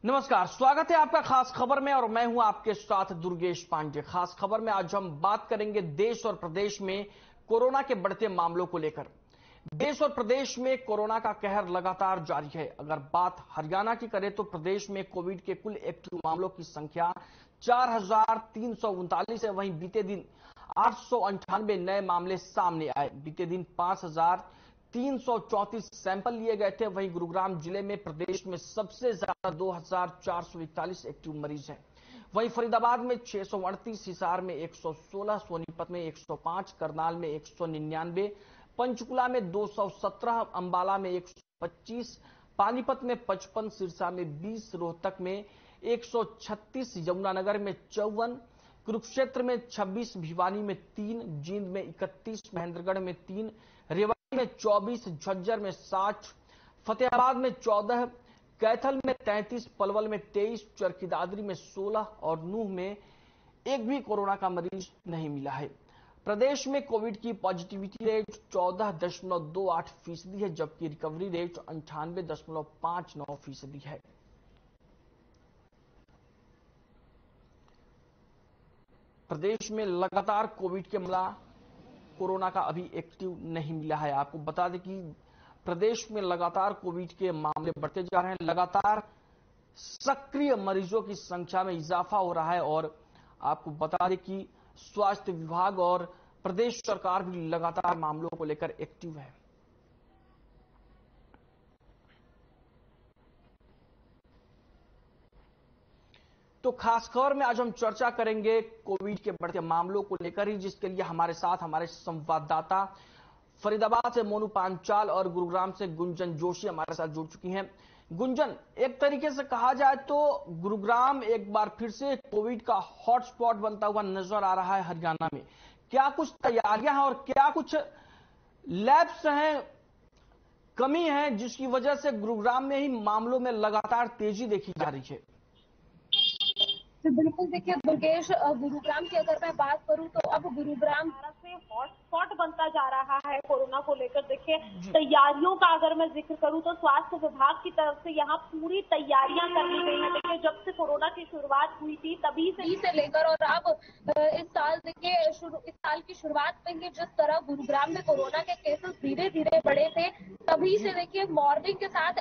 नमस्कार, स्वागत है आपका खास खबर में और मैं हूं आपके साथ दुर्गेश पांडे। खास खबर में आज हम बात करेंगे देश और प्रदेश में कोरोना के बढ़ते मामलों को लेकर। देश और प्रदेश में कोरोना का कहर लगातार जारी है। अगर बात हरियाणा की करें तो प्रदेश में कोविड के कुल एक्टिव मामलों की संख्या 4,339 है। वहीं बीते दिन 898 नए मामले सामने आए। बीते दिन 5,334 सैंपल लिए गए थे। वहीं गुरुग्राम जिले में प्रदेश में सबसे ज्यादा 2,441 एक्टिव मरीज हैं। वहीं फरीदाबाद में 638, हिसार में 116, सोनीपत में 105, करनाल में 199, पंचकुला में 217, अंबाला में 125, पानीपत में 55, सिरसा में 20, रोहतक में 136, यमुनानगर में 54, कुरुक्षेत्र में 26, भिवानी में 3, जींद में 31, महेंद्रगढ़ में 3, रेवाड़ी में 24, झज्जर में 60, फतेहाबाद में 14, कैथल में 33, पलवल में 23, चरखी दादरी में 16 और नूह में एक भी कोरोना का मरीज नहीं मिला है। प्रदेश में कोविड की पॉजिटिविटी रेट 14.28% है, जबकि रिकवरी रेट 98.59% है। प्रदेश में लगातार कोविड के मामला कोरोना का अभी एक्टिव नहीं मिला है। आपको बता दें कि प्रदेश में लगातार कोविड के मामले बढ़ते जा रहे हैं। लगातार सक्रिय मरीजों की संख्या में इजाफा हो रहा है और आपको बता दें कि स्वास्थ्य विभाग और प्रदेश सरकार भी लगातार मामलों को लेकर एक्टिव है। तो खास खबर में आज हम चर्चा करेंगे कोविड के बढ़ते मामलों को लेकर ही, जिसके लिए हमारे साथ हमारे संवाददाता फरीदाबाद से मोनू पांचाल और गुरुग्राम से गुंजन जोशी हमारे साथ जुड़ चुकी हैं। गुंजन, एक तरीके से कहा जाए तो गुरुग्राम एक बार फिर से कोविड का हॉटस्पॉट बनता हुआ नजर आ रहा है हरियाणा में। क्या कुछ तैयारियां हैं और क्या कुछ लैब्स हैं, कमी है, जिसकी वजह से गुरुग्राम में ही मामलों में लगातार तेजी देखी जा रही है? बिल्कुल, देखिए दुर्गेश, गुरुग्राम की अगर मैं बात करूं तो अब गुरुग्राम से हॉटस्पॉट बनता जा रहा है कोरोना को लेकर। देखिए तैयारियों का अगर मैं जिक्र करूं तो स्वास्थ्य विभाग की तरफ से यहाँ पूरी तैयारियां कर ली गई हैं। देखिए जब से कोरोना की शुरुआत हुई थी तभी से लेकर और अब इस साल देखिए इस साल की शुरुआत में ही जिस तरह गुरुग्राम में कोरोना के केसेस धीरे धीरे बढ़े थे, तभी से देखिए मॉर्निंग के साथ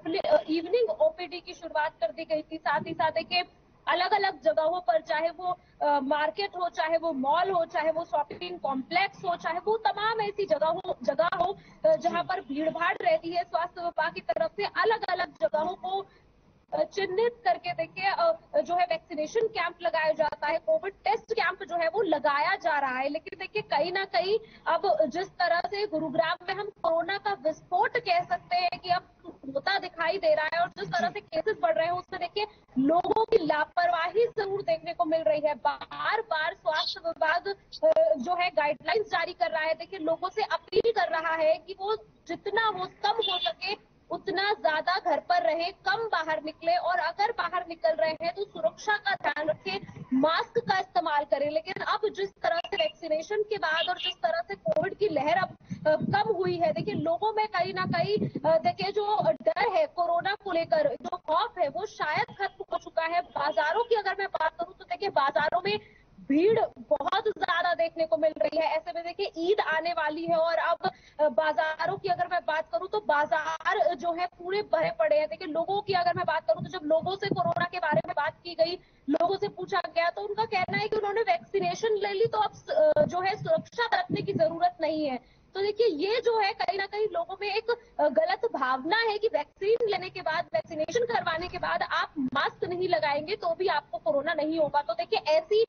इवनिंग ओपीडी की शुरुआत कर दी गई थी। साथ ही साथ देखिए अलग अलग जगहों पर, चाहे वो मार्केट हो, चाहे वो मॉल हो, चाहे वो शॉपिंग कॉम्प्लेक्स हो, चाहे वो तमाम ऐसी जगह हो जहां पर भीड़ भाड़ रहती है, स्वास्थ्य विभाग की तरफ से अलग अलग जगहों को चिन्हित करके देखिए जो है वैक्सीनेशन कैंप लगाया जाता है, कोविड टेस्ट कैंप जो है वो लगाया जा रहा है। लेकिन देखिए कहीं ना कहीं अब जिस तरह से गुरुग्राम में हम कोरोना का विस्फोट कह सकते हैं कि अब होता दिखाई दे रहा है और जिस तरह से केसेस बढ़ रहे हैं उसमें देखिए लोगों की लापरवाही जरूर देखने को मिल रही है। बार बार स्वास्थ्य विभाग जो है गाइडलाइंस जारी कर रहा है। देखिए लोगों से अपील कर रहा है कि वो जितना हो कम हो सके उतना ज्यादा घर पर रहे, कम बाहर निकले और अगर बाहर निकल रहे हैं तो सुरक्षा का ध्यान रखें, मास्क का इस्तेमाल करें। लेकिन अब जिस तरह से वैक्सीनेशन के बाद और जिस तरह से कोविड की लहर अब कम हुई है, देखिए लोगों में कहीं ना कहीं देखिए जो डर है कोरोना को लेकर, जो खौफ है वो शायद खत्म हो चुका है। बाजारों की अगर मैं बात करूं तो देखिए बाजारों में भीड़ बहुत ज्यादा देखने को मिल रही है। ऐसे में देखिए ईद आने वाली है और अब बाजारों की अगर मैं बात करूं तो बाजार जो है पूरे भरे पड़े हैं। देखिए लोगों की अगर मैं बात करूं तो जब लोगों से कोरोना के बारे में बात की गई, लोगों से पूछा गया तो उनका कहना है कि उन्होंने वैक्सीनेशन ले ली तो अब जो है सुरक्षा बरतने की जरूरत नहीं है। तो देखिए ये जो है कहीं ना कहीं लोगों में एक गलत भावना है कि वैक्सीन लेने के बाद, वैक्सीनेशन करवाने के बाद आप मास्क नहीं लगाएंगे तो भी आपको कोरोना नहीं होगा। तो देखिए ऐसी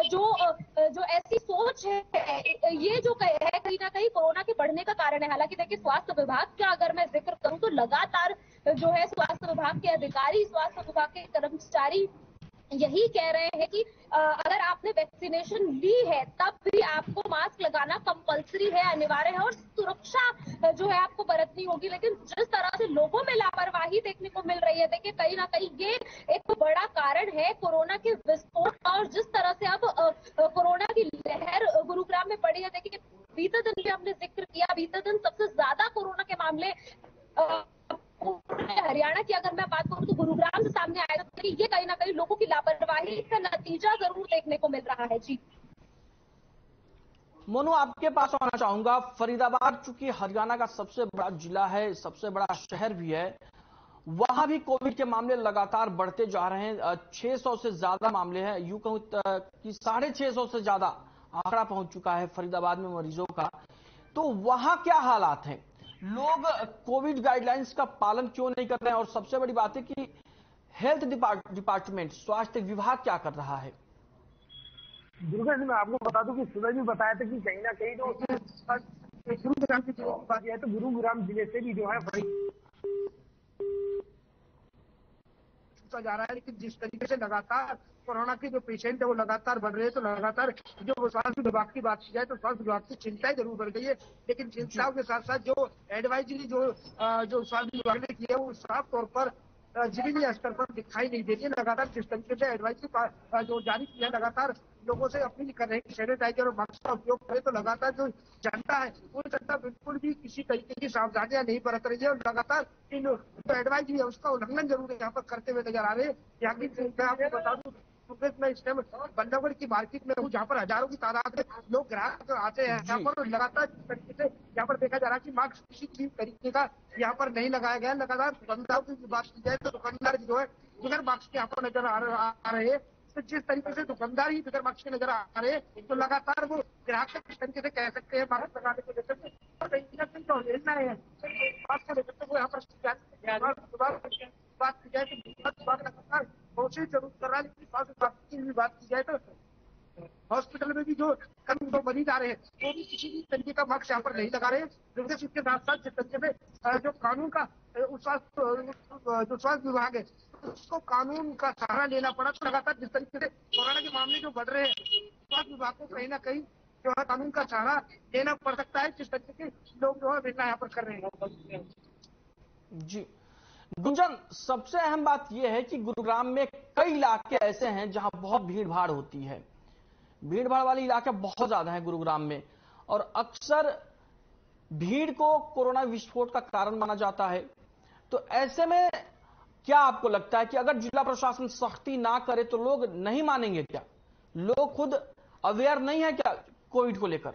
जो ऐसी सोच है, ये जो है कहीं ना कहीं कोरोना के बढ़ने का कारण है। हालांकि देखिए स्वास्थ्य विभाग का अगर मैं जिक्र करूं तो लगातार जो है स्वास्थ्य विभाग के अधिकारी, स्वास्थ्य विभाग के कर्मचारी यही कह रहे हैं कि अगर आपने वैक्सीनेशन ली है तब भी आपको मास्क लगाना कंपलसरी है, अनिवार्य है और सुरक्षा जो है आपको बरतनी होगी। लेकिन जिस तरह से लोगों में लापरवाही देखने को मिल रही है, देखिए कहीं ना कहीं ये एक बड़ा कारण है कोरोना के विस्फोट का। और जिस तरह से अब कोरोना की लहर गुरुग्राम में पड़ी है, देखिए बीते दिन भी हमने जिक्र किया, बीते दिन सबसे ज्यादा कोरोना के मामले पूरे हरियाणा की अगर मैं बात करूं तो गुरुग्राम से सामने आए थे। कहीं लोगों की लापरवाही का नतीजा जरूर देखने को मिल रहा है। जी मोनू, आपके पास आना चाहूंगा। फरीदाबाद चूंकि हरियाणा का सबसे बड़ा जिला है, सबसे बड़ा शहर भी है, वहां भी कोविड के मामले लगातार बढ़ते जा रहे हैं। 600 से ज्यादा मामले हैं, यूं कहूं कि 650 से ज्यादा आंकड़ा पहुंच चुका है फरीदाबाद में मरीजों का। तो वहां क्या हालात हैं? लोग कोविड गाइडलाइंस का पालन क्यों नहीं कर रहे हैं? और सबसे बड़ी बात है कि हेल्थ डिपार्टमेंट, स्वास्थ्य विभाग क्या कर रहा है? दुर्गा जी, मैं आपको बता दूं कि सुबह भी बताया था कि कहीं ना कहीं जो गुरुग्राम की बात है, तो गुरुग्राम जिले से भी जो है जा रहा है। लेकिन जिस तरीके से लगातार कोरोना के जो पेशेंट है वो लगातार बढ़ रहे हैं, तो लगातार जो स्वास्थ्य विभाग की बात की जाए तो स्वास्थ्य विभाग की चिंताएं जरूर बढ़ गई है। लेकिन चिंताओं के साथ साथ जो एडवाइजरी जो स्वास्थ्य विभाग ने की है वो साफ तौर पर जमीनी स्तर पर दिखाई नहीं देती है। लगातार जिस तरीके से एडवाइजरी जो जारी किया है, लगातार लोगों से अपील कर रहे हैं कि सैनिटाइजर और मास्क का उपयोग करें। तो लगातार जो जनता है वो जनता बिल्कुल भी किसी तरीके की सावधानियां नहीं बरत रही है और लगातार इन जो एडवाइजरी है उसका उल्लंघन जरूर यहाँ पर करते हुए नजर आ रहे हैं। यहाँ की मैं आपको बता दूं, मैं इस टाइम बल्लभगढ़ की मार्केट में हूँ, जहाँ पर हजारों की तादाद में लोग ग्राहक आते हैं यहाँ पर। लगातार जिस तरीके से यहाँ पर देखा जा रहा है कि मास्क किसी भी तरीके का यहाँ पर नहीं लगाया गया। लगातार दुकानदारों की बात की जाए तो दुकानदार जो है बिगर मास्क के यहाँ पर नजर आ रहे हैं। तो जिस तरीके से दुकानदार ही बिगर मास्क के नजर आ रहे हैं, तो लगातार वो ग्राहक से किस तरीके से कह सकते हैं मास्क लगाने को लेकर तो लेना है मास्क को लेकर वो यहाँ पर बात की जाए तो लगातार कोशिश जरूर कर रहा है। लेकिन स्वास्थ्य विभाग की भी बात की जाए तो हॉस्पिटल में भी जो कम जो मरीज आ रहे हैं वो भी किसी भी तरीके का मास्क यहाँ पर नहीं लगा रहे हैं। जिसके इसके साथ साथ जिस तरीके से जो कानून का जो स्वास्थ्य विभाग है उसको कानून का सहारा लेना पड़ा। तो लगातार जिस तरीके से कोरोना के मामले जो बढ़ रहे हैं, स्वास्थ्य विभाग को कहीं ना कहीं जो है कानून का सहारा लेना पड़ सकता है। जिस तरीके से लोग जो है बेटा यहाँ पर कर रहे हैं। जी गुंजन, सबसे अहम बात यह है कि गुरुग्राम में कई इलाके ऐसे हैं जहां बहुत भीड़ भाड़ होती है। भीड़ भाड़ वाले इलाके बहुत ज्यादा है गुरुग्राम में, और अक्सर भीड़ को कोरोना विस्फोट का कारण माना जाता है। तो ऐसे में क्या आपको लगता है कि अगर जिला प्रशासन सख्ती ना करे तो लोग नहीं मानेंगे क्या? लोग खुद अवेयर नहीं है क्या कोविड को लेकर?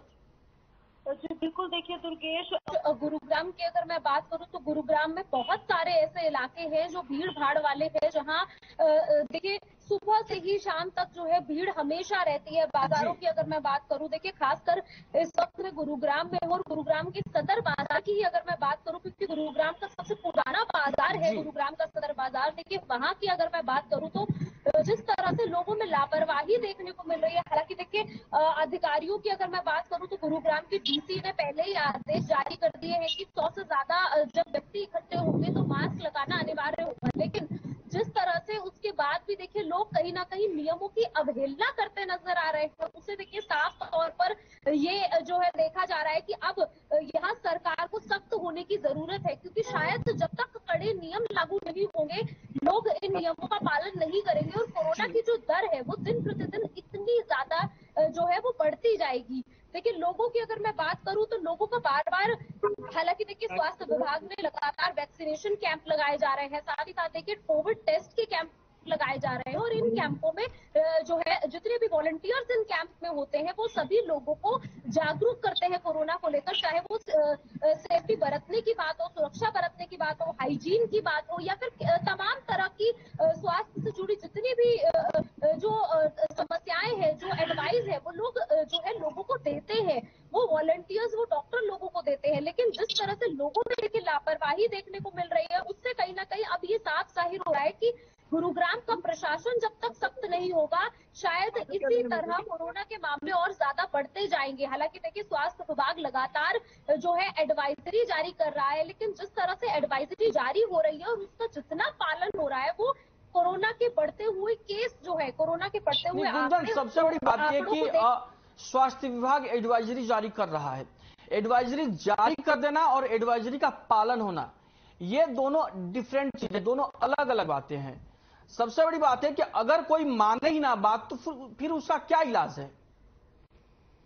जी बिल्कुल, देखिए दुर्गेश, गुरुग्राम की अगर मैं बात करूं तो गुरुग्राम में बहुत सारे ऐसे इलाके हैं जो भीड़ भाड़ वाले हैं, जहां देखिए सुबह से ही शाम तक जो है भीड़ हमेशा रहती है। बाजारों की अगर मैं बात करूं, देखिए खासकर इस वक्त में गुरुग्राम में और गुरुग्राम की सदर बाजार की ही अगर मैं बात करूं, क्योंकि गुरुग्राम का सबसे पुराना बाजार है गुरुग्राम का सदर बाजार। देखिए वहां की अगर मैं बात करूं तो जिस तरह से लोगों में लापरवाही देखने को मिल रही है। हालांकि देखिए अधिकारियों की अगर मैं बात करूं तो गुरुग्राम की डीसी ने पहले ही आदेश जारी कर दिए हैं कि 100 से ज्यादा जब व्यक्ति इकट्ठे होंगे तो मास्क लगाना अनिवार्य होगा। लेकिन जिस तरह से उसके बाद भी देखिए लोग कहीं ना कहीं नियमों की अवहेलना करते नजर आ रहे हैं, उसे देखिए साफ तौर पर ये जो है देखा जा रहा है कि अब यहाँ सरकार को सख्त होने की जरूरत है, क्योंकि शायद जब तक कड़े नियम लागू नहीं होंगे लोग इन नियमों का पालन नहीं करेंगे और कोरोना की जो दर है वो दिन प्रतिदिन इतनी ज्यादा जो है वो बढ़ती जाएगी। देखिए लोगों की अगर मैं बात करूं तो लोगों को बार बार, हालांकि देखिए स्वास्थ्य विभाग में लगातार वैक्सीनेशन कैंप लगाए जा रहे हैं, साथ ही साथ देखिए कोविड टेस्ट के कैंप लगाए जा रहे हैं और इन कैंपों में जो है जितने भी वॉलंटियर्स इन कैंप में होते हैं वो सभी लोगों को जागरूक करते हैं कोरोना को लेकर, चाहे वो सेफ्टी बरतने की बात हो, सुरक्षा बरतने की बात हो, हाइजीन की बात हो, या फिर तमाम तरह की स्वास्थ्य से जुड़ी जितनी भी जो समस्याएं हैं, जो एडवाइस है वो लोग जो है लोगों को देते हैं। वो वॉलंटियर्स, वो डॉक्टर लोगों को देते हैं। लेकिन जिस तरह से लोगों में देखिए लापरवाही देखने को मिल रही है, उससे कहीं ना कहीं अब ये साफ जाहिर हो रहा है कि गुरुग्राम का प्रशासन जब तक सख्त नहीं होगा शायद इसी तरह कोरोना के मामले और ज्यादा बढ़ते जाएंगे। हालांकि देखिए स्वास्थ्य विभाग लगातार जो है एडवाइजरी जारी कर रहा है, लेकिन जिस तरह से एडवाइजरी जारी हो रही है और उसका जितना पालन हो रहा है वो कोरोना के बढ़ते हुए केस जो है, कोरोना के बढ़ते हुए गुंजन, सबसे बड़ी बात यह कि स्वास्थ्य विभाग एडवाइजरी जारी कर रहा है। एडवाइजरी जारी कर देना और एडवाइजरी का पालन होना, ये दोनों डिफरेंट चीजें, दोनों अलग अलग बातें हैं। सबसे बड़ी बात है कि अगर कोई माने ही ना बात तो फिर उसका क्या इलाज है?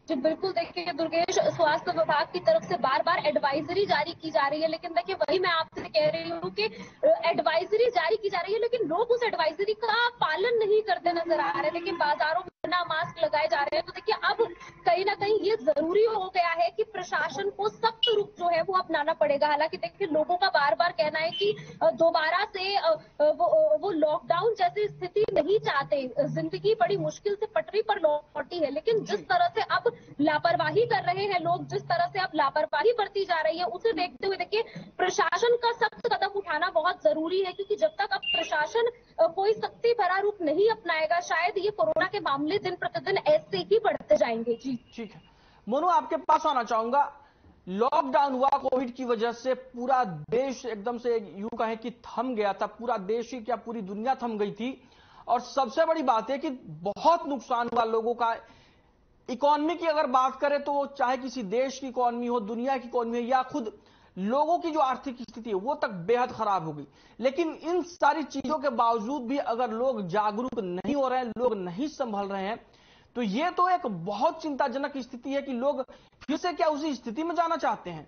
जी बिल्कुल, देखिए दुर्गेश, स्वास्थ्य विभाग की तरफ से बार बार एडवाइजरी जारी की जा रही है, लेकिन देखिए वही मैं आपसे कह रही हूँ कि एडवाइजरी जारी की जा रही है, लेकिन लोग उस एडवाइजरी का पालन नहीं करते नजर आ रहे हैं। देखिए बाजारों में बिना मास्क लगाए जा रहे हैं, तो देखिए अब कहीं ना कहीं ये जरूरी हो गया है कि प्रशासन को सख्त रुख जो है वो अपनाना पड़ेगा। हालांकि देखिए लोगों का बार बार कहना है कि दोबारा से वो लॉकडाउन जैसी स्थिति नहीं चाहते। जिंदगी बड़ी मुश्किल से पटरी पर लौटी है, लेकिन जिस तरह से अब लापरवाही कर रहे हैं लोग, जिस तरह से अब लापरवाही बरती जा रही है, उसे देखते हुए देखिए प्रशासन का सख्त कदम उठाना बहुत जरूरी है, क्योंकि जब तक अब प्रशासन कोई सख्ती भरा रूप नहीं अपनाएगा, शायद ये कोरोना के मामले दिन प्रतिदिन ऐसे ही बढ़ते जाएंगे। जी ठीक है, मोनू आपके पास आना चाहूंगा। लॉकडाउन हुआ कोविड की वजह से, पूरा देश एकदम से यूं कहें कि थम गया था। पूरा देश ही क्या, पूरी दुनिया थम गई थी। और सबसे बड़ी बात है कि बहुत नुकसान हुआ लोगों का। इकोनॉमी की अगर बात करें तो चाहे किसी देश की इकोनॉमी हो, दुनिया की इकोनॉमी हो, या खुद लोगों की जो आर्थिक स्थिति है वो तक बेहद खराब हो गई। लेकिन इन सारी चीजों के बावजूद भी अगर लोग जागरूक नहीं हो रहे हैं, लोग नहीं संभल रहे हैं, तो ये तो एक बहुत चिंताजनक स्थिति है कि लोग फिर से क्या उसी स्थिति में जाना चाहते हैं।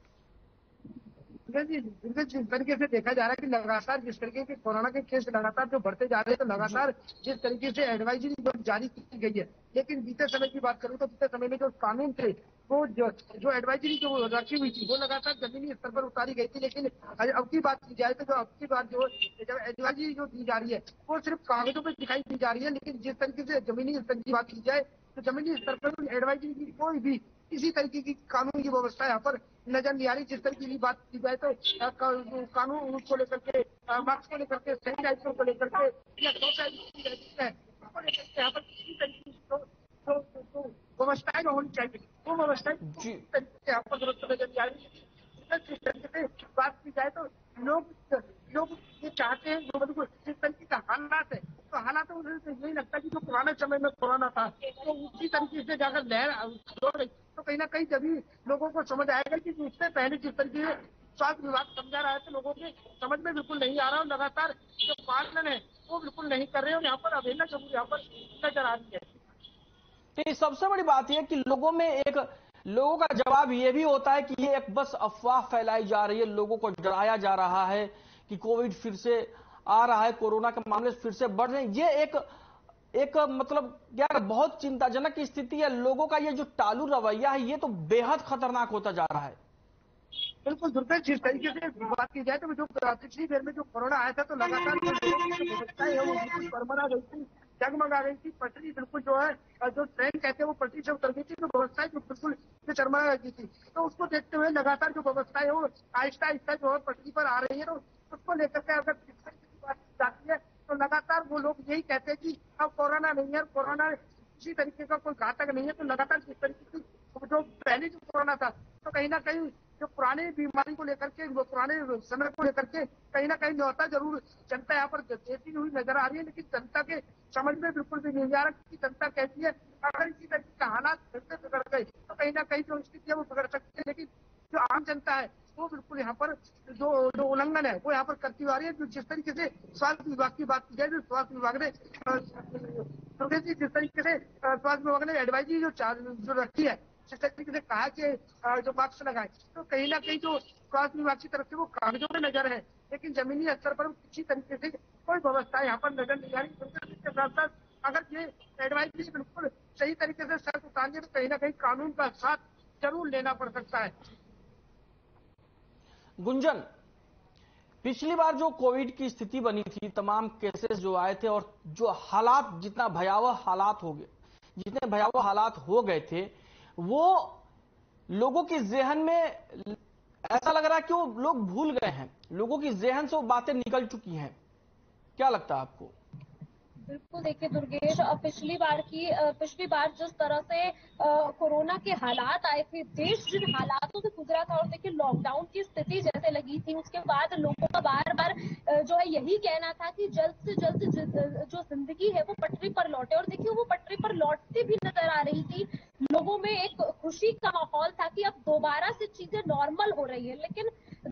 जी, जिस तरीके से देखा जा रहा है कि लगातार जिस तरीके के कोरोना के केस लगातार जो बढ़ते जा रहे हैं, तो लगातार जिस तरीके से एडवाइजरी जो जारी की गई है, लेकिन बीते समय की बात करूं तो बीते समय में जो कानून थे, वो जो एडवाइजरी जो रखी हुई थी वो लगातार जमीनी स्तर पर उतारी गई थी। लेकिन अब की बात की जाए तो जो अब की बात जो एडवाइजरी जो दी जा रही है वो सिर्फ कागजों पर दिखाई दी जा रही है। लेकिन जिस तरीके से जमीनी स्तर की बात की जाए तो जमीनी स्तर पर एडवाइजरी की कोई भी किसी तरीके की कानून की व्यवस्था यहाँ पर नजर नहीं आ रही। जिस तरीके की बात की जाए तो कानून को लेकर के, मार्क्स को लेकर के, सैनिटाइजर को लेकर के, या यहाँ पर किसी तरीके की व्यवस्थाएं जो होनी चाहिए वो व्यवस्थाएं यहाँ पर जरूरत नजर नहीं आ रही। जिस तरीके से बात की जाए तो लोग लोग ये चाहते हैं, जो मतलब जिस तरीके का हालात है, तो हालात में मुझे यही लगता है कि जो पुराने समय में कोरोना था तो उसी तरीके से जाकर लहर हो रही, तो कहीं ना कहीं जब लोगों को समझ आएगा कि उससे पहले जिस तरीके से स्वास्थ्य विभाग समझा रहा है तो लोगों के समझ में बिल्कुल नहीं आ रहा और लगातार जो पालन है वो बिल्कुल नहीं कर रहे हैं और यहाँ पर अवहेलना जरूर यहाँ पर नजर आ रही है। तो सबसे बड़ी बात यह कि लोगों का जवाब यह भी होता है कि ये एक बस अफवाह फैलाई जा रही है, लोगों को डराया जा रहा है कि कोविड फिर से आ रहा है, कोरोना के मामले फिर से बढ़ रहे हैं। ये एक मतलब यार बहुत चिंताजनक स्थिति है। लोगों का ये जो टालू रवैया है ये तो बेहद खतरनाक होता जा रहा है। बिल्कुल दुर्गेश, जिस तरीके से बात की जाए तो जो पिछली देर में जो कोरोना आया था तो लगातार व्यवस्थाएं है वो बिल्कुल परमरा गई थी, जगमगा गई थी। पटरी बिल्कुल जो है, जो ट्रेन कहते हैं वो पटरी से उतर गई थी, जो व्यवस्थाएं जो बिल्कुल चरमरा गई थी। तो उसको देखते हुए लगातार जो व्यवस्थाएं है वो आहिस्ता आहिस्ता जो है पटरी पर आ रही है। तो उसको लेकर के अगर जिस तरीके की बात की जाती है तो लगातार वो लोग यही कहते हैं कि अब कोरोना नहीं है, कोरोना किसी तरीके का कोई घातक नहीं है। तो लगातार जिस तरीके की जो पहले जो कोरोना था तो कहीं ना कहीं जो पुरानी बीमारी को लेकर के, पुराने समय को लेकर के कहीं ना कहीं न्योता जरूर जनता यहाँ पर देती हुई नजर आ रही है। लेकिन जनता के समझ में बिल्कुल भी नहीं आ रहा कि जनता कहती है अगर इसी तरीके का हालात फिर से बिगड़ गए तो कहीं ना कहीं जो स्थिति है वो बिगड़ सकती है। लेकिन जो आम जनता है वो बिल्कुल यहाँ पर जो उल्लंघन है वो यहाँ पर करती हुई आ रही है। जिस तरीके से स्वास्थ्य विभाग की बात की जाए तो स्वास्थ्य विभाग ने जिस तरीके से स्वास्थ्य विभाग ने एडवाइजरी जो रखी है, जिस तरीके से कहा कि जो मास्क लगाए, तो कहीं ना कहीं जो स्वास्थ्य विभाग की तरफ से वो कागजों में नजर है, लेकिन जमीनी स्तर पर किसी तरीके से कोई व्यवस्था यहाँ पर नजर नहीं आ रही। इसके साथ साथ अगर ये एडवाइजरी बिल्कुल सही तरीके से सर उतारने तो कहीं ना कहीं कानून का साथ जरूर लेना पड़ सकता है। गुंजन, पिछली बार जो कोविड की स्थिति बनी थी, तमाम केसेस जो आए थे और जो हालात, जितना भयावह हालात हो गए, जितने भयावह हालात हो गए थे, वो लोगों की जेहन में ऐसा लग रहा है कि वो लोग भूल गए हैं, लोगों की जेहन से वो बातें निकल चुकी हैं। क्या लगता है आपको? बिल्कुल, देखिए दुर्गेश, पिछली बार जिस तरह से कोरोना के हालात आए थे, देश जिन हालातों से गुजरा था, और देखिए लॉकडाउन की स्थिति जैसे लगी थी, उसके बाद लोगों का बार बार जो है यही कहना था कि जल्द से जल्द जो जिंदगी है वो पटरी पर लौटे। और देखिए वो पटरी पर लौटती भी नजर आ रही थी। लोगों में एक खुशी का माहौल था कि अब दोबारा से चीजें नॉर्मल हो रही है। लेकिन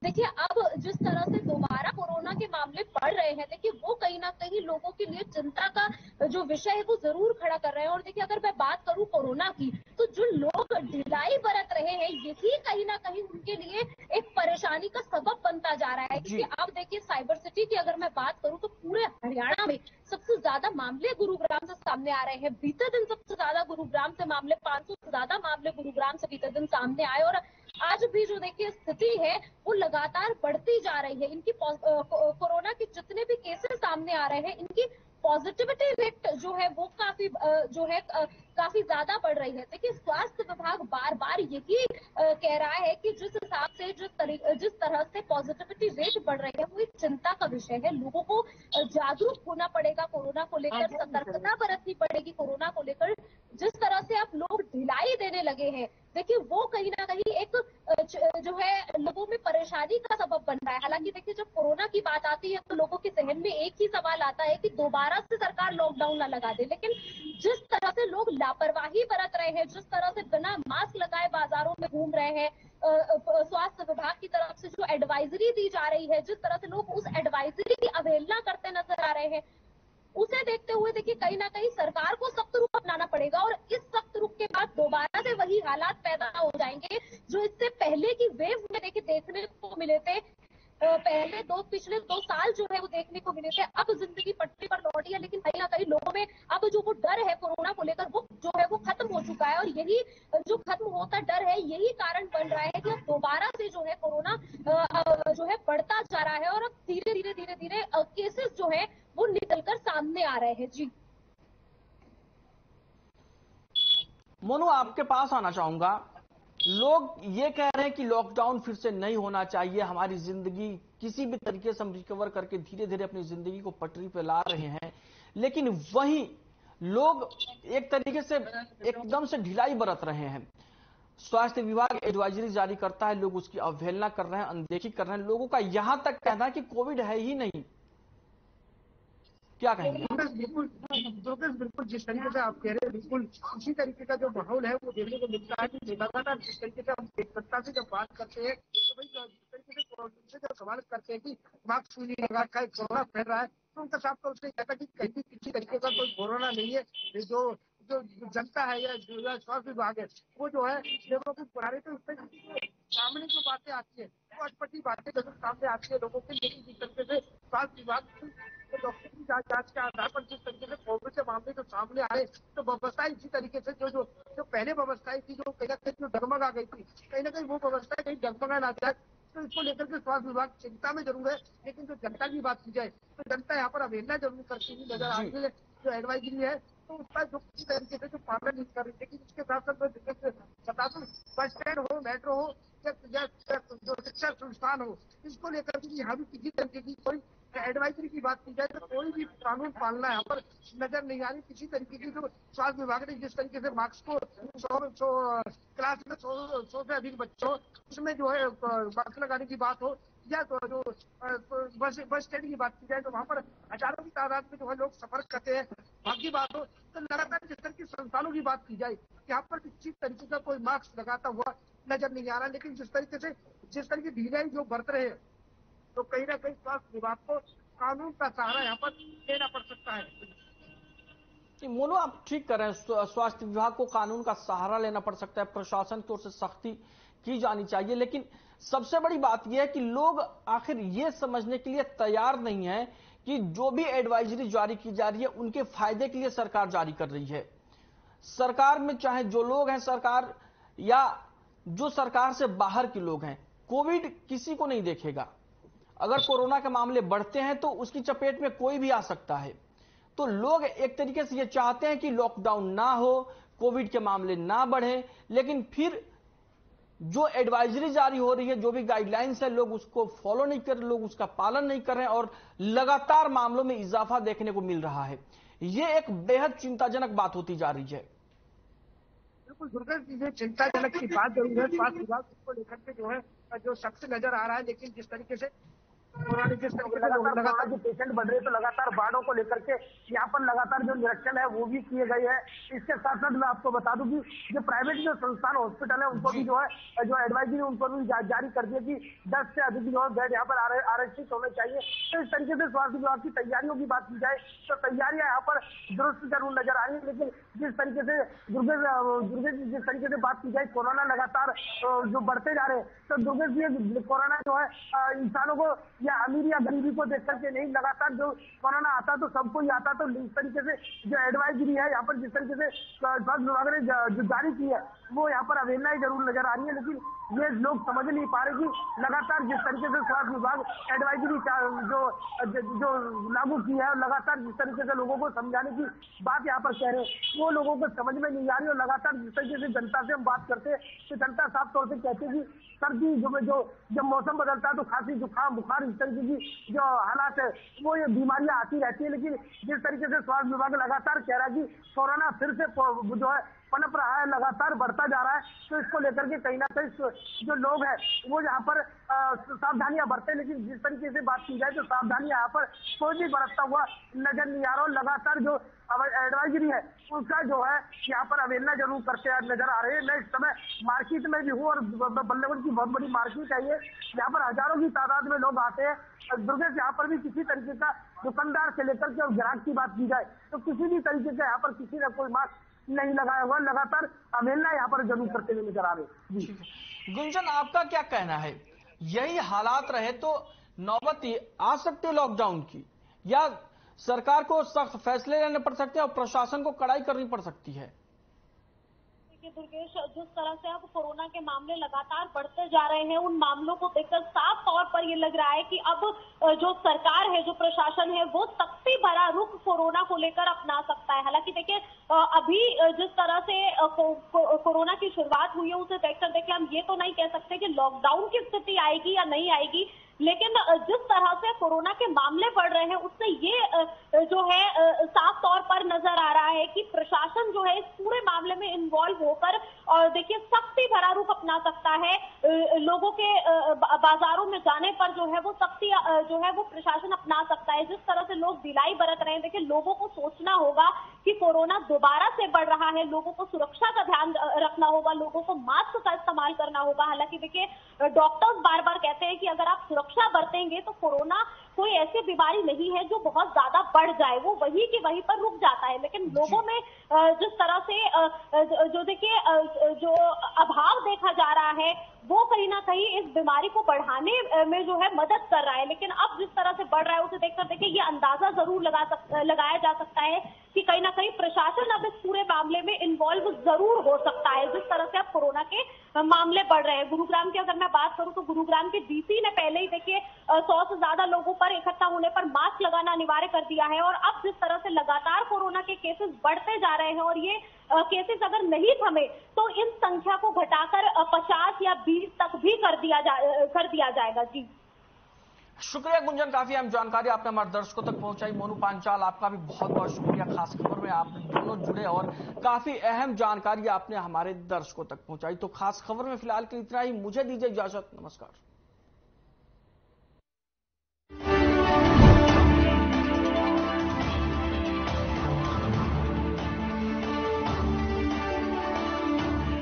देखिए अब जिस तरह से दोबारा कोरोना के मामले बढ़ रहे हैं, देखिए वो कहीं ना कहीं लोगों के लिए चिंता का जो विषय है वो जरूर खड़ा कर रहे हैं। और देखिए अगर मैं बात करूं कोरोना की, तो जो लोग ढिलाई बरत रहे हैं यही कहीं ना कहीं उनके लिए एक परेशानी का सबब बनता जा रहा है। क्योंकि अब देखिए साइबर सिटी की अगर मैं बात करूं तो पूरे हरियाणा में सबसे ज्यादा मामले गुरुग्राम से सामने आ रहे हैं। बीते दिन सबसे ज्यादा गुरुग्राम से मामले, 500 से ज्यादा मामले गुरुग्राम से बीते दिन सामने आए। और आज भी जो देखिए स्थिति है वो लगातार बढ़ती जा रही है। इनकी कोरोना के जितने भी केसेस सामने आ रहे हैं, इनकी पॉजिटिविटी रेट जो है वो काफी जो है काफी ज्यादा बढ़ रही है। देखिए स्वास्थ्य विभाग बार बार यही कह रहा है कि जिस हिसाब से जिस तरह से पॉजिटिविटी रेट बढ़ रही है वो एक चिंता का विषय है। लोगों को जागरूक होना पड़ेगा कोरोना को लेकर, सतर्कता बरतनी पड़ेगी कोरोना को लेकर। जिस तरह से अब लोग ढिलाई देने लगे हैं, देखिए वो कहीं ना कहीं एक जो है लोगों में परेशानी का सबब बन रहा है। हालांकि देखिए जब कोरोना की बात आती है तो लोगों के जहन में एक ही सवाल आता है कि दोबारा से सरकार लॉकडाउन ना लगा दे। लेकिन जिस तरह से लोग लापरवाही बरत रहे हैं, जिस तरह से बिना मास्क लगाए बाजारों में घूम रहे हैं, स्वास्थ्य विभाग की तरफ से जो एडवाइजरी दी जा रही है, जिस तरह से लोग उस एडवाइजरी की अवहेलना करते नजर आ रहे हैं, उसे देखते हुए देखिए कहीं ना कहीं सरकार को सख्त रुख अपनाना पड़ेगा। और इस सख्त रुख के बाद दोबारा से वही हालात पैदा हो जाएंगे जो इससे पहले की वेव में देखिए देखने को मिले थे। पिछले 2 साल जो है वो देखने को मिले थे। अब जिंदगी पटरी पर लौटी है, लेकिन कहीं ना कहीं लोगों में अब जो वो डर है कोरोना को लेकर वो जो है वो खत्म हो चुका है। और यही जो खत्म होता डर है, यही कारण बन रहा है कि अब दोबारा से जो है कोरोना जो है बढ़ता जा रहा है। और अब धीरे धीरे केसेस जो है वो निकलकर सामने आ रहे हैं। जी मोनू, आपके पास आना चाहूंगा। लोग ये कह रहे हैं कि लॉकडाउन फिर से नहीं होना चाहिए, हमारी जिंदगी किसी भी तरीके से हम रिकवर करके धीरे धीरे अपनी जिंदगी को पटरी पे ला रहे हैं। लेकिन वहीं लोग एक तरीके से एकदम से ढिलाई बरत रहे हैं। स्वास्थ्य विभाग एडवाइजरी जारी करता है, लोग उसकी अवहेलना कर रहे हैं, अनदेखी कर रहे हैं। लोगों का यहां तक कहना है कि कोविड है ही नहीं। क्या कहेंगे? बिल्कुल जिस तरीके से आप कह रहे हैं, बिल्कुल उसी तरीके का जो माहौल है वो देखने को मिलता है कि लगातार जिस तरीके से हम एकता से जब बात करते हैं तो भाई जिस तरीके से जब सवाल करते हैं कि मास्क क्यों नहीं लगा रखा है, कोरोना फैल रहा है, तो उनका साफ तौर से कहता कि कहीं भी किसी तरीके का कोई कोरोना नहीं है। जो जो जनता है या जो स्वास्थ्य विभाग है वो जो है लोगों को बना रहे, तो सामने जो बातें आती है वो अटपटी बातें जरूर सामने आती है लोगों के। लेकिन जिस तरीके से स्वास्थ्य विभाग तो डॉक्टर की जांच के आधार पर जिस तरीके से कोविड के मामले जो सामने आए, तो व्यवस्था इसी तरीके से जो पहले व्यवस्थाएं थी जो कहीं ना कहीं जो डगमगा गई थी, कहीं ना कहीं वो व्यवस्थाएं कहीं डगमगा ना जाए, तो इसको लेकर के स्वास्थ्य विभाग चिंता में जरूर है। लेकिन जो जनता की बात की जाए तो जनता यहाँ पर अवहेलना जरूर करती हुई नजर आ रही है। जो एडवाइजरी है तो उसका जो किसी तरीके से जो पालन नहीं कर रही। लेकिन इसके साथ साथ बता दूं, बस स्टैंड हो, मेट्रो हो या जो शिक्षा संस्थान हो, इसको लेकर के यहाँ भी किसी तरीके की कोई एडवाइजरी की बात की जाए तो कोई भी कानून पालना यहाँ पर नजर नहीं आ रही। किसी तरीके की जो स्वास्थ्य विभाग ने जिस तरीके से मास्क को 100 क्लास में 100 से अधिक बच्चों उसमें जो है मास्क लगाने की बात हो, या तो जो बस स्टैंड की बात की जाए तो वहाँ पर हजारों की तादाद में जो है लोग सफर करते हैं, वहाँ की बात हो, तो लगातार जिस तरह की संस्थानों की बात की जाए यहाँ पर किसी तरीके का कोई मास्क लगाता हुआ नजर नहीं आ रहा। लेकिन जिस तरह की ढिलाई जो बरत रहे हैं, तो कहीं ना कहीं स्वास्थ्य विभाग को कानून का सहारा यहाँ पर लेना पड़ सकता है। मोनू, आप ठीक कर रहे हैं। स्वास्थ्य विभाग को कानून का सहारा लेना पड़ सकता है, प्रशासन की ओर से सख्ती की जानी चाहिए। लेकिन सबसे बड़ी बात यह है कि लोग आखिर ये समझने के लिए तैयार नहीं है कि जो भी एडवाइजरी जारी की जा रही है उनके फायदे के लिए सरकार जारी कर रही है। सरकार में चाहे जो लोग हैं सरकार या जो सरकार से बाहर के लोग हैं, कोविड किसी को नहीं देखेगा। अगर कोरोना के मामले बढ़ते हैं तो उसकी चपेट में कोई भी आ सकता है। तो लोग एक तरीके से ये चाहते हैं कि लॉकडाउन ना हो, कोविड के मामले ना बढ़े, लेकिन फिर जो एडवाइजरी जारी हो रही है, जो भी गाइडलाइंस है, लोग उसको फॉलो नहीं कर रहे, लोग उसका पालन नहीं कर रहे हैं और लगातार मामलों में इजाफा देखने को मिल रहा है। ये एक बेहद चिंताजनक बात होती जा रही है। बिल्कुल दुर्गा, चिंताजनक की बात जरूर है। स्वास्थ्य विभाग इसको लेकर के जो है जो सख्त नजर आ रहा है। लेकिन जिस तरीके से कोरोना जिस तरीके से लगातार जो पेशेंट बढ़ रहे हैं, तो लगातार वार्डों को लेकर के यहाँ पर लगातार जो निरीक्षण है वो भी किए गए हैं। इसके साथ साथ मैं आपको बता दूं कि जो प्राइवेट जो संस्थान हॉस्पिटल है उनको भी जो है जो एडवाइजरी उनको भी जारी कर दी कि 10 से अधिक जो बेड यहाँ पर आरक्षित होने चाहिए। तो इस तरीके से स्वास्थ्य विभाग की तैयारियों की बात की जाए तो तैयारियां यहाँ पर दुरुस्त जरूर नजर आ रही है, लेकिन जिस तरीके से दुर्गेश जिस तरीके से बात की जाए, कोरोना लगातार जो बढ़ते जा रहे हैं, तो दुर्गेश जी कोरोना जो है इंसानों को या अमीर या गरीबी को देख करके नहीं, लगातार जो कोरोना आता तो सबको ही आता। तो इस तरीके से जो एडवाइजरी है यहाँ पर जिस तरीके से स्वास्थ्य विभाग ने जो जारी की है वो यहाँ पर अवहेलनाएं जरूर नजर आ रही है, लेकिन ये लोग समझ नहीं पा रहे कि लगातार जिस तरीके से स्वास्थ्य विभाग एडवाइजरी जो लागू की है, लगातार जिस तरीके से लोगों को समझाने की बात यहाँ पर कह रहे हैं वो लोगों को समझ में नहीं आ रही। और लगातार जिस तरीके से जनता से हम बात करते हैं तो जनता साफ तौर से कहती है कि सर्दी जब मौसम बदलता है तो खांसी जुकाम बुखार इस तरीके की जो हालात है वो ये बीमारियां आती रहती है। लेकिन जिस तरीके से स्वास्थ्य विभाग लगातार कह रहा है कि कोरोना फिर से जो है पनप रहा है, लगातार बढ़ता जा रहा है, तो इसको लेकर के कहीं ना कहीं जो लोग हैं वो यहाँ पर सावधानियां बरते। लेकिन जिस तरीके से बात की जाए तो सावधानियां यहाँ पर कोई भी बरतता हुआ नजर नहीं आ रहा। लगातार जो एडवाइजरी है उसका जो है यहाँ पर अवहेलना जरूर करते नजर आ रहे हैं। मैं इस समय मार्केट में भी हूँ और बल्लेगंज की बहुत बड़ी मार्केट है ये, यहाँ पर हजारों की तादाद में लोग आते हैं। दुर्गेश यहाँ पर भी किसी तरीके का दुकानदार से लेकर के और ग्राहक की बात की जाए तो किसी भी तरीके से यहाँ पर किसी ने कोई मास्क नहीं लगाया हुआ, लगातार अवहेलना यहाँ पर जरूर करते हुए नजर आ रहे हैं। गुंजन, आपका क्या कहना है, यही हालात रहे तो नौबत आ सकती है लॉकडाउन की, या सरकार को सख्त फैसले लेने पड़ सकते हैं और प्रशासन को कड़ाई करनी पड़ सकती है? दुर्गेश, जिस तरह से अब कोरोना के मामले लगातार बढ़ते जा रहे हैं, उन मामलों को देखकर साफ तौर पर ये लग रहा है कि अब जो सरकार है, जो प्रशासन है, वो सख्ती भरा रुख कोरोना को लेकर अपना सकता है। हालांकि देखिए अभी जिस तरह से कोरोना की शुरुआत हुई है उसे देखकर देखिए हम ये तो नहीं कह सकते कि लॉकडाउन की स्थिति आएगी या नहीं आएगी, लेकिन जिस तरह से कोरोना के मामले बढ़ रहे हैं उससे ये जो है साफ तौर पर नजर आ रहा है कि प्रशासन जो है इस पूरे मामले में इन्वॉल्व होकर और देखिए सख्ती भरा रुख अपना सकता है। लोगों के बाजारों में जाने पर जो है वो सख्ती जो है वो प्रशासन अपना सकता है। जिस तरह से लोग ढिलाई बरत रहे हैं, देखिए लोगों को सोचना होगा कि कोरोना दोबारा से बढ़ रहा है, लोगों को सुरक्षा का ध्यान रखना होगा, लोगों को मास्क का इस्तेमाल करना होगा। हालांकि देखिए डॉक्टर्स बार बार कहते हैं कि अगर आप सुरक्षा बरतेंगे तो कोरोना कोई ऐसी बीमारी नहीं है जो बहुत ज्यादा बढ़ जाए, वो वहीं के वहीं पर रुक जाता है। लेकिन लोगों में जिस तरह से जो देखिए जो अभाव देखा जा रहा है वो कहीं ना कहीं इस बीमारी को बढ़ाने में जो है मदद कर रहा है। लेकिन अब जिस तरह से बढ़ रहा है उसे देखकर देखिए ये अंदाजा जरूर लगाया जा सकता है कि कहीं ना कहीं प्रशासन अब इस पूरे मामले में इन्वॉल्व जरूर हो सकता है, जिस तरह से अब कोरोना के मामले बढ़ रहे हैं। गुरुग्राम की अगर मैं बात करूं तो गुरुग्राम के डीसी ने पहले ही देखिए 100 से ज्यादा लोगों पर इकट्ठा होने पर मास्क लगाना अनिवार्य कर दिया है। और अब जिस तरह से लगातार कोरोना के केसेस बढ़ते जा रहे हैं और ये केसेस अगर नहीं थमे तो इन संख्या को घटाकर 50 या 20 तक भी कर दिया जाएगा। जी शुक्रिया गुंजन, काफी अहम जानकारी आपने हमारे दर्शकों तक पहुंचाई। मोनू पांचाल, आपका भी बहुत बहुत शुक्रिया। खास खबर में आप दोनों जुड़े और काफी अहम जानकारी आपने हमारे दर्शकों तक पहुंचाई। तो खास खबर में फिलहाल के इतना ही, मुझे दीजिए इजाजत, नमस्कार।